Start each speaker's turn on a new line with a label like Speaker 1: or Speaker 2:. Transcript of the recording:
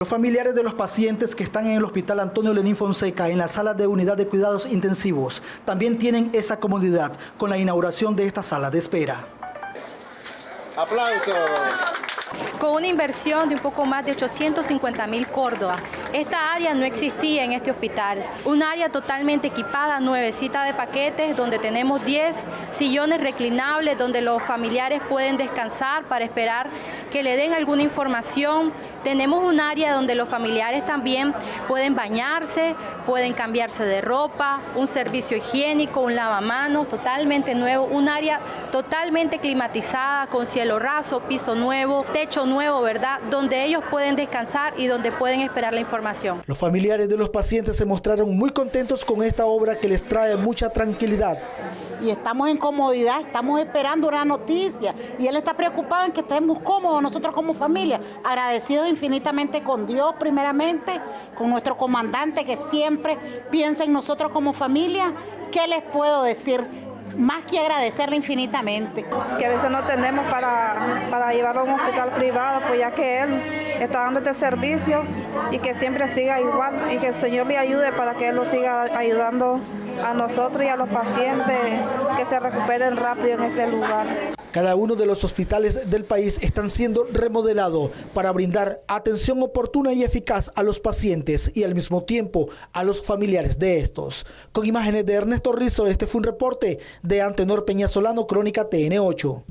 Speaker 1: Los familiares de los pacientes que están en el Hospital Antonio Lenín Fonseca, en la sala de unidad de cuidados intensivos, también tienen esa comodidad con la inauguración de esta sala de espera.
Speaker 2: ¡Aplausos!
Speaker 3: Con una inversión de un poco más de 850.000 córdobas. Esta área no existía en este hospital. Un área totalmente equipada, nuevecita de paquetes, donde tenemos 10 sillones reclinables, donde los familiares pueden descansar para esperar que le den alguna información. Tenemos un área donde los familiares también pueden bañarse, pueden cambiarse de ropa, un servicio higiénico, un lavamanos totalmente nuevo, un área totalmente climatizada, con cielo raso, piso nuevo, techo nuevo, ¿verdad? Donde ellos pueden descansar y donde pueden esperar la información.
Speaker 1: Los familiares de los pacientes se mostraron muy contentos con esta obra que les trae mucha tranquilidad.
Speaker 4: Y estamos en comodidad, estamos esperando una noticia y él está preocupado en que estemos cómodos nosotros como familia, agradecidos infinitamente con Dios primeramente, con nuestro comandante que siempre piensa en nosotros como familia. ¿Qué les puedo decir? Más que agradecerle infinitamente.
Speaker 5: Que a veces no tenemos para llevarlo a un hospital privado, pues ya que él está dando este servicio y que siempre siga igual y que el Señor le ayude para que él lo siga ayudando a nosotros y a los pacientes que se recuperen rápido en este lugar.
Speaker 1: Cada uno de los hospitales del país están siendo remodelados para brindar atención oportuna y eficaz a los pacientes y al mismo tiempo a los familiares de estos. Con imágenes de Ernesto Rizzo, este fue un reporte de Antenor Peñasolano, Crónica TN8.